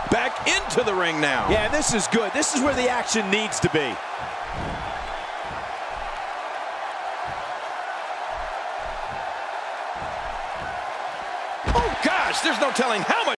back into the ring now. Yeah, this is good. This is where the action needs to be. Oh, gosh, there's no telling how much.